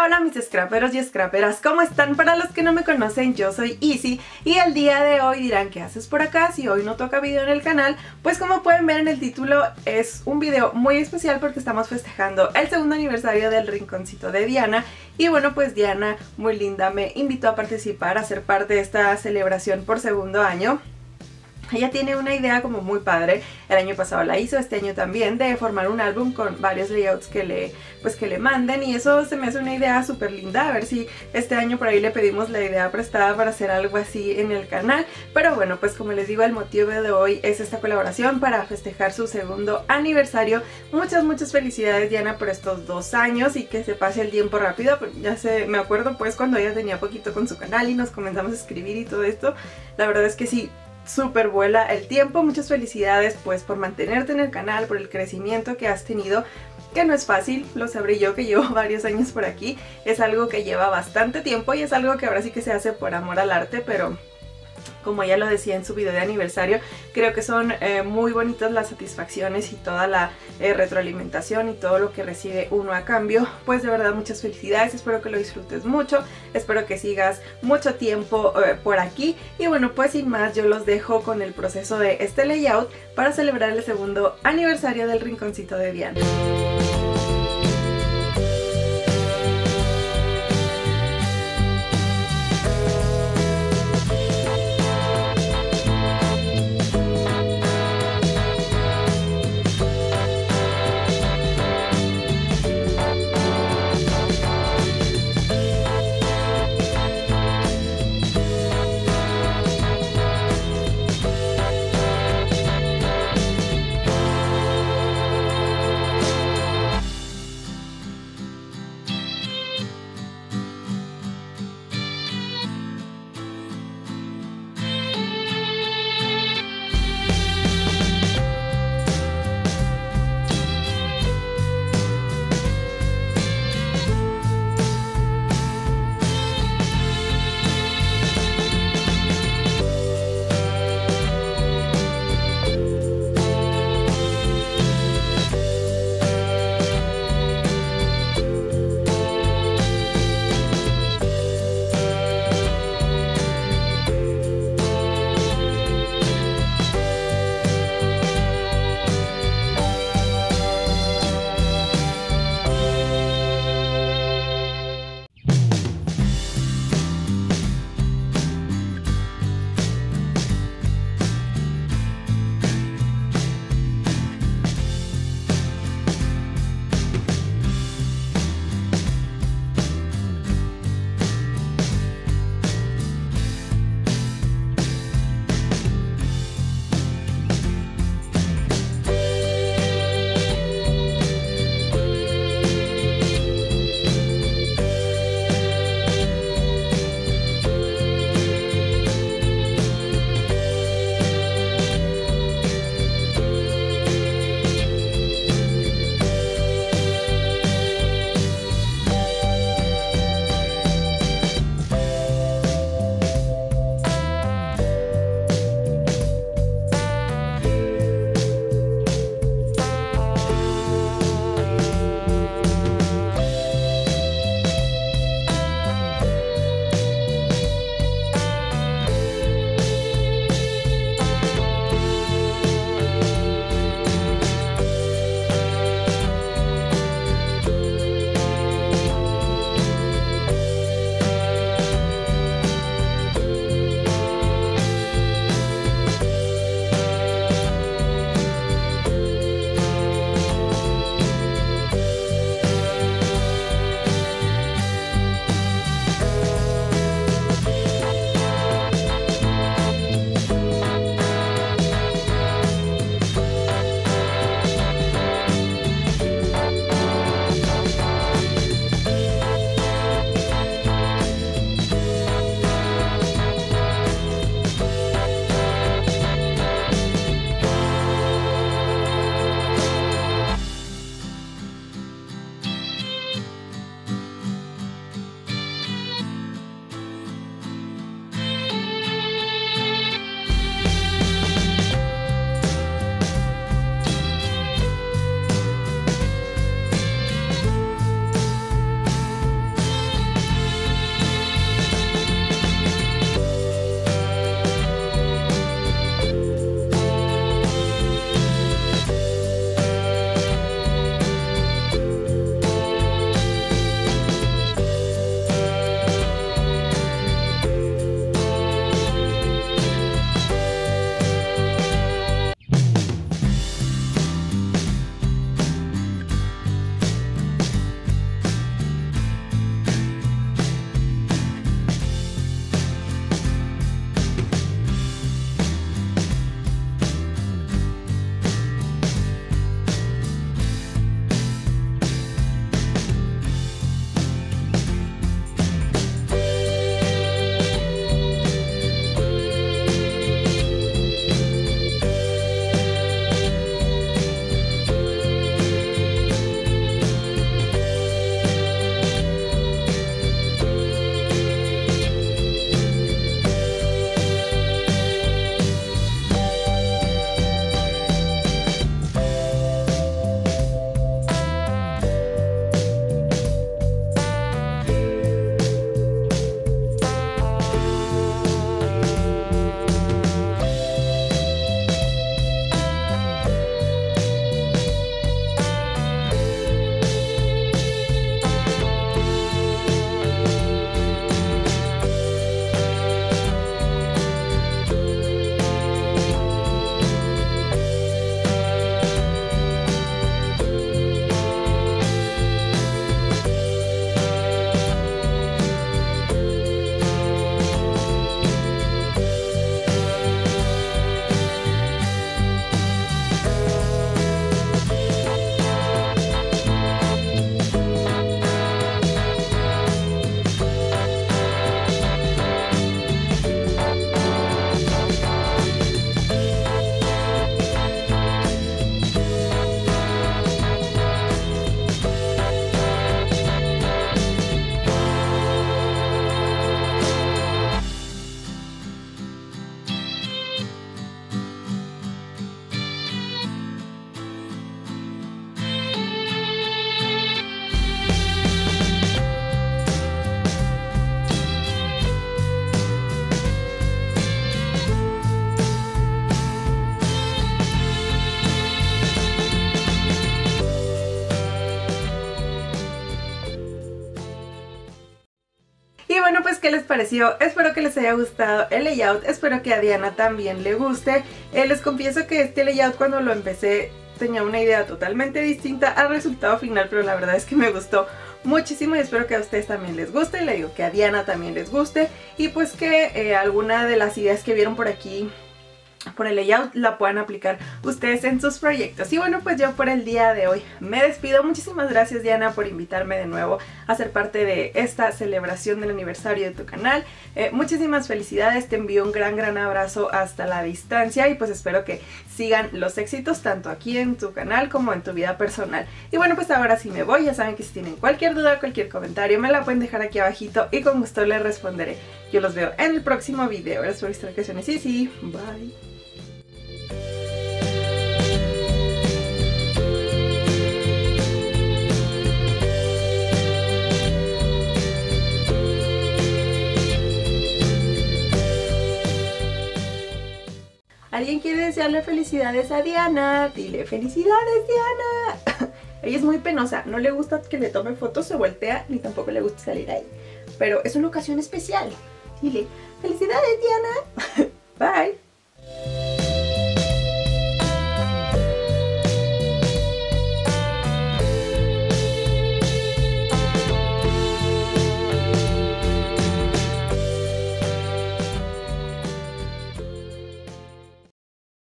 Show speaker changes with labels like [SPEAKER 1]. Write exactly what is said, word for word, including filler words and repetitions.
[SPEAKER 1] Hola mis scraperos y scraperas, ¿cómo están? Para los que no me conocen, yo soy Izzy y el día de hoy dirán ¿qué haces por acá? Si hoy no toca video en el canal, pues como pueden ver en el título es un video muy especial porque estamos festejando el segundo aniversario del rinconcito de Diana. Y bueno, pues Diana, muy linda, me invitó a participar, a ser parte de esta celebración por segundo año. Ella tiene una idea como muy padre, el año pasado la hizo, este año también, de formar un álbum con varios layouts que le, pues que le manden, y eso se me hace una idea súper linda. A ver si este año por ahí le pedimos la idea prestada para hacer algo así en el canal. Pero bueno, pues como les digo, el motivo de hoy es esta colaboración para festejar su segundo aniversario. Muchas, muchas felicidades Diana por estos dos años y que se pase el tiempo rápido. Ya se, me acuerdo pues cuando ella tenía poquito con su canal y nos comenzamos a escribir y todo esto, la verdad es que sí, súper vuela el tiempo. Muchas felicidades pues por mantenerte en el canal, por el crecimiento que has tenido, que no es fácil, lo sabré yo que llevo varios años por aquí, es algo que lleva bastante tiempo y es algo que ahora sí que se hace por amor al arte, pero como ella lo decía en su video de aniversario, creo que son eh, muy bonitas las satisfacciones y toda la eh, retroalimentación y todo lo que recibe uno a cambio. Pues de verdad muchas felicidades, espero que lo disfrutes mucho, espero que sigas mucho tiempo eh, por aquí. Y bueno, pues sin más yo los dejo con el proceso de este layout para celebrar el segundo aniversario del rinconcito de Diana. bueno, pues ¿qué les pareció? Espero que les haya gustado el layout, espero que a Diana también le guste. Eh, les confieso que este layout cuando lo empecé tenía una idea totalmente distinta al resultado final, pero la verdad es que me gustó muchísimo y espero que a ustedes también les guste. Le digo que a Diana también les guste y pues que eh, alguna de las ideas que vieron por aquí por el layout la puedan aplicar ustedes en sus proyectos. Y bueno, pues yo por el día de hoy me despido. Muchísimas gracias, Diana, por invitarme de nuevo a ser parte de esta celebración del aniversario de tu canal. Eh, muchísimas felicidades, te envío un gran gran abrazo hasta la distancia y pues espero que sigan los éxitos tanto aquí en tu canal como en tu vida personal. Y bueno, pues ahora sí me voy. Ya saben que si tienen cualquier duda, cualquier comentario, me la pueden dejar aquí abajito y con gusto les responderé. Yo los veo en el próximo video. Gracias por estar aquí. Sí, sí, bye. ¿Alguien quiere desearle felicidades a Diana? Dile felicidades, Diana. Ella es muy penosa, no le gusta que le tome fotos, se voltea, ni tampoco le gusta salir ahí. Pero es una ocasión especial. Dile felicidades, Diana. Bye.